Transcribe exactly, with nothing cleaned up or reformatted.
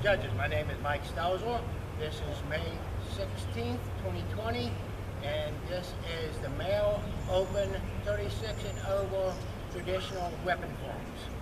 Judges, my name is Mike Stelzler. This is May sixteenth, twenty twenty, and this is the male open thirty-six and over traditional weapon forms.